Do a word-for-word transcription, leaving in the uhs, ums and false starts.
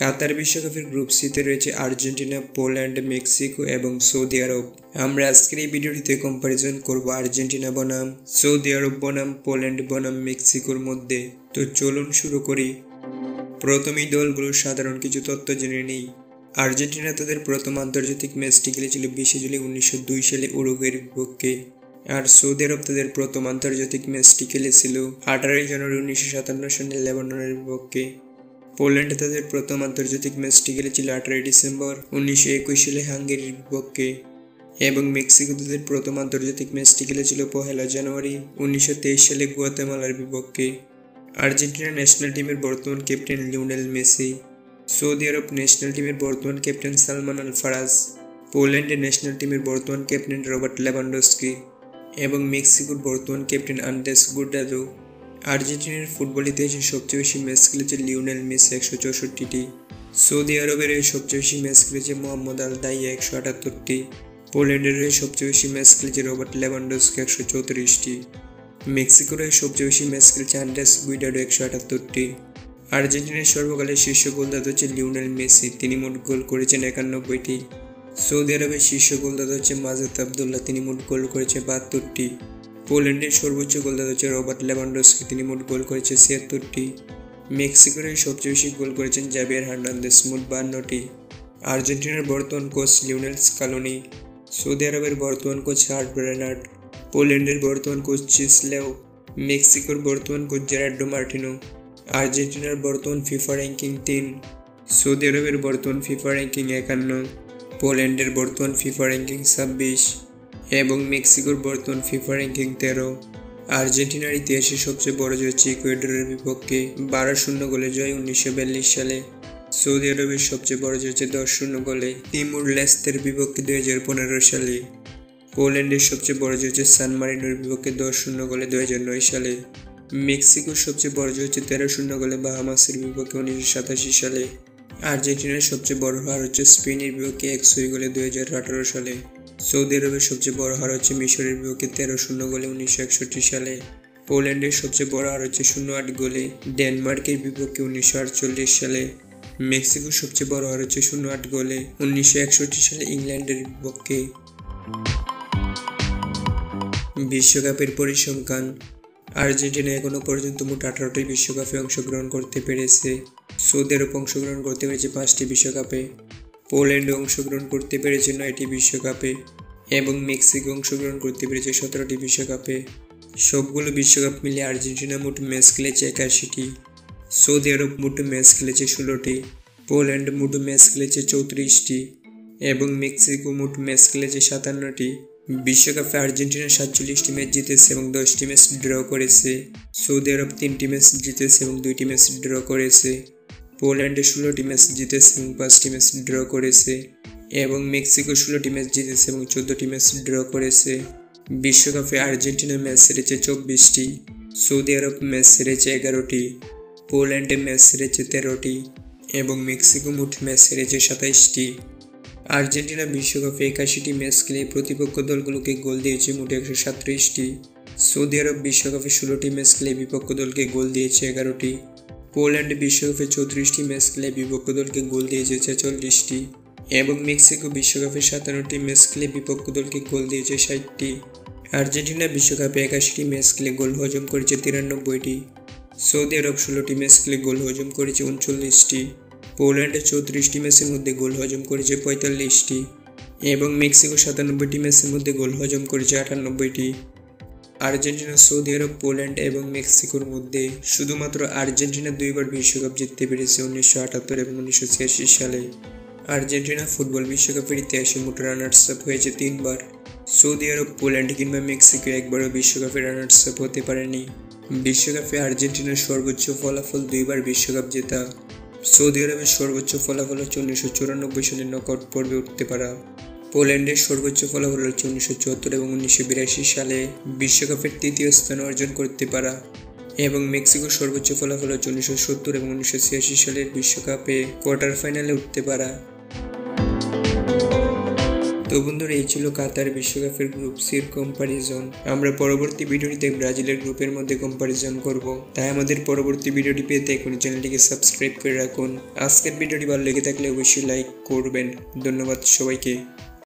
কাতার বিশ্বকাপের গ্রুপ সিতে রয়েছে আর্জেন্টিনা, পোল্যান্ড, মেক্সিকো এবং সৌদি আরব। আমরা আজকের এই ভিডিওটিতে কম্পারিজন করব আর্জেন্টিনা বনাম সৌদি আরব বনাম পোল্যান্ড বনাম মেক্সিকোর মধ্যে। তো চলুন শুরু করি। প্রথমেই দলগুলোর সাধারণ কিছু তথ্য জেনে নেই। আর্জেন্টিনা তাদের প্রথম আন্তর্জাতিক ম্যাচটি খেলেছিল বিশে জুলাই উনিশশো দুই সালে উরুগুয়ের বিপক্ষে, আর সৌদি আরব তাদের প্রথম আন্তর্জাতিক ম্যাচটি খেলেছিল আঠারোই জানুয়ারি উনিশশো সাতান্ন সালে লেবাননের বিপক্ষে। পোল্যান্ড তাদের প্রথম আন্তর্জাতিক ম্যাচটি খেলেছিল আঠারোই ডিসেম্বর উনিশশো একুশ সালে হাঙ্গেরির বিপক্ষে, এবং মেক্সিকো তাদের প্রথম আন্তর্জাতিক ম্যাচটি খেলেছিল পহেলা জানুয়ারি উনিশশো তেইশ সালে গুয়াতেমালার বিপক্ষে। আর্জেন্টিনা ন্যাশনাল টিমের বর্তমান ক্যাপ্টেন লিওনেল মেসি, সৌদি আরব ন্যাশনাল টিমের বর্তমান ক্যাপ্টেন সালমান আল ফারাজ, পোল্যান্ডের ন্যাশনাল টিমের বর্তমান ক্যাপ্টেন রবার্ট লেভানডস্কি এবং মেক্সিকোর বর্তমান ক্যাপ্টেন আন্দ্রেস গুর্ডাদো। আর্জেন্টিনার ফুটবল ইতিহাসে সবচেয়ে বেশি ম্যাচ খেলেছে লিওনেল মেসি একশো চৌষট্টিটি। সৌদি আরবের হয়ে সবচেয়ে বেশি ম্যাচ খেলেছে মোহাম্মদ আল দাইয়া একশো আটাত্তরটি। পোল্যান্ডের হয়ে সবচেয়ে বেশি ম্যাচ খেলেছে রবার্ট লেভানডস্কি একশো চৌত্রিশটি। মেক্সিকোর হয়ে সবচেয়ে বেশি ম্যাচ খেলেছে আন্দ্রেস গুইডাডো একশো আটাত্তরটি। আর্জেন্টিনার সর্বকালের শীর্ষ গোলদাতা হচ্ছে লিওনেল মেসি, তিনি মোট গোল করেছেন একানব্বইটি। সৌদি আরবের শীর্ষ গোলদাতা হচ্ছে মাজেদ আবদুল্লাহ, তিনি মোট গোল করেছে বাহাত্তরটি। পোল্যান্ডের সর্বোচ্চ গোলদাতা হচ্ছে রবার্ট লেভানডস্কি, তিনি মোট গোল করেছে ছিয়াত্তরটি। মেক্সিকোর সবচেয়ে বেশি গোল করেছেন জাভিয়ার হার্নান্দেজ, মোট বাহান্নটি। আর্জেন্টিনার বর্তমান কোচ লিওনেল স্কালোনি, সৌদি আরবের বর্তমান কোচ হার্ট ব্রেনার্ড, পোল্যান্ডের বর্তমান কোচ চিসলেও, মেক্সিকোর বর্তমান কোচ জেরার্ডো মার্টিনো। আর্জেন্টিনার বর্তমান ফিফা র্যাঙ্কিং তিন, সৌদি আরবের বর্তমান ফিফা র্যাঙ্কিং একান্ন, পোল্যান্ডের বর্তমান ফিফা র্যাঙ্কিং ছাব্বিশ এবং মেক্সিকোর বর্তমান ফিফা র্যাঙ্কিং তেরো। আর্জেন্টিনার ইতিহাসে সবচেয়ে বড় জয় হচ্ছে ইকুয়েডরের বিপক্ষে বারো শূন্য গোলে জয় উনিশশো বিয়াল্লিশ সালে। সৌদি আরবের সবচেয়ে বড় জয় হচ্ছে দশ শূন্য গোলে তিমুর লেস্তের বিপক্ষে দুই হাজার পনেরো সালে। পোল্যান্ডের সবচেয়ে বড় জয় হচ্ছে সান মারিনোর বিপক্ষে দশ শূন্য গোলে দুই হাজার নয় সালে। মেক্সিকোর সবচেয়ে বড় জয় হচ্ছে তেরো শূন্য গোলে বাহামাসের বিপক্ষে উনিশশো সাতাশি সালে। আর্জেন্টিনার সবচেয়ে বড় হার হচ্ছে স্পেনের বিপক্ষে এক ছয় গোলে দুই হাজার আঠারো সালে। সৌদি আরবের সবচেয়ে বড় হার হচ্ছে মিশরের বিপক্ষে তেরো শূন্য গোলে উনিশশো একষট্টি সালে। পোল্যান্ডের সবচেয়ে বড় হার হচ্ছে শূন্য আট গোলে ডেনমার্কের বিপক্ষে উনিশশো আটচল্লিশ সালে। মেক্সিকোর সবচেয়ে বড় হার হচ্ছে শূন্য আট গোলে উনিশশো একষট্টি সালে ইংল্যান্ডের বিপক্ষে। বিশ্বকাপের পরিসংখ্যান। আর্জেন্টিনা এখনো পর্যন্ত মোট আঠারোটি বিশ্বকাপে অংশগ্রহণ করতে পেরেছে। সৌদি আরব অংশগ্রহণ করতে পেরেছে পাঁচটি বিশ্বকাপে, পোল্যান্ডও অংশগ্রহণ করতে পেরেছে নয়টি বিশ্বকাপে এবং মেক্সিকো অংশগ্রহণ করতে পেরেছে সতেরোটি বিশ্বকাপে। সবগুলো বিশ্বকাপ মিলে আর্জেন্টিনা মোট ম্যাচ খেলেছে একাশিটি, সৌদি আরব মোট ম্যাচ খেলেছে ষোলোটি, পোল্যান্ড মোট ম্যাচ খেলেছে চৌত্রিশটি এবং মেক্সিকো মোট ম্যাচ খেলেছে সাতান্নটি। বিশ্বকাপে আর্জেন্টিনা সাতচল্লিশটি ম্যাচ জিতেছে এবং দশটি ম্যাচ ড্র করেছে। সৌদি আরব তিনটি ম্যাচ জিতেছে এবং দুইটি ম্যাচ ড্র করেছে। পোল্যান্ডে ষোলোটি ম্যাচ জিতেছে এবং পাঁচটি ম্যাচ ড্র করেছে এবং মেক্সিকো ষোলোটি ম্যাচ জিতেছে এবং চোদ্দটি ম্যাচ ড্র করেছে। বিশ্বকাপে আর্জেন্টিনা ম্যাচ হেরেছে চব্বিশটি, সৌদি আরব ম্যাচ হেরেছে এগারোটি, পোল্যান্ডে ম্যাচ হেরেছে তেরোটি এবং মেক্সিকো মোট ম্যাচ হেরেছে সাতাইশটি। আর্জেন্টিনা বিশ্বকাপে একাশিটি ম্যাচ খেলে প্রতিপক্ষ দলগুলোকে গোল দিয়েছে মোট একশো সাতত্রিশটি। সৌদি আরব বিশ্বকাপে ষোলোটি ম্যাচ খেলে বিপক্ষ দলকে গোল দিয়েছে এগারোটি। পোল্যান্ড বিশ্বকাপে চৌত্রিশটি ম্যাচ খেলে বিপক্ষ দলকে গোল দিয়েছে ছেচল্লিশটি এবং মেক্সিকো বিশ্বকাপে সাতান্নটি ম্যাচ খেলে বিপক্ষ দলকে গোল দিয়েছে ষাটটি। আর্জেন্টিনা বিশ্বকাপে একাশিটি ম্যাচ খেলে গোল হজম করেছে তিরানব্বইটি। সৌদি আরব ষোলোটি ম্যাচ খেলে গোল হজম করেছে উনচল্লিশটি। পোল্যান্ড চৌত্রিশটি ম্যাচের মধ্যে গোল হজম করেছে পঁয়তাল্লিশটি এবং মেক্সিকো সাতানব্বইটি ম্যাচের মধ্যে গোল হজম করেছে আটানব্বইটি। আর্জেন্টিনা, সৌদি আরব, পোল্যান্ড এবং মেক্সিকোর মধ্যে শুধুমাত্র আর্জেন্টিনা দুইবার বিশ্বকাপ জিততে পেরেছে উনিশশো আটাত্তর এবং উনিশশো ছিয়াশি সালে। আর্জেন্টিনা ফুটবল বিশ্বকাপের ইতিহাসে মোট রানার্স আপ হয়েছে তিনবার। সৌদি আরব, পোল্যান্ড কিংবা মেক্সিকো একবারও বিশ্বকাপে রানার্স আপ হতে পারেনি। বিশ্বকাপে আর্জেন্টিনার সর্বোচ্চ ফলাফল দুইবার বিশ্বকাপ জেতা। সৌদি আরবের সর্বোচ্চ ফলাফল হচ্ছে উনিশশো চুরানব্বই সালে নকআউট পর্বে উঠতে পারা। পোল্যান্ডের সর্বোচ্চ ফলাফল হচ্ছে উনিশশো চুয়াত্তর এবং উনিশশো বিরাশি সালে বিশ্বকাপের তৃতীয় স্থান অর্জন করতে পারা এবং মেক্সিকোর সর্বোচ্চ ফলাফল হচ্ছে উনিশশো সত্তর এবং উনিশশো ছিয়াশি সালের বিশ্বকাপে কোয়ার্টার ফাইনালে উঠতে পারা। তো বন্ধুরা, এই ছিল কাতার বিশ্বকাপের গ্রুপ সির কম্পারিজন। আমরা পরবর্তী ভিডিওটিতে ব্রাজিলের গ্রুপের মধ্যে কম্পারিজন করব, তাই আমাদের পরবর্তী ভিডিওটি পেতে এখনই চ্যানেলটিকে সাবস্ক্রাইব করে রাখুন। আজকের ভিডিওটি ভালো লেগে থাকলে অবশ্যই লাইক করবেন। ধন্যবাদ সবাইকে।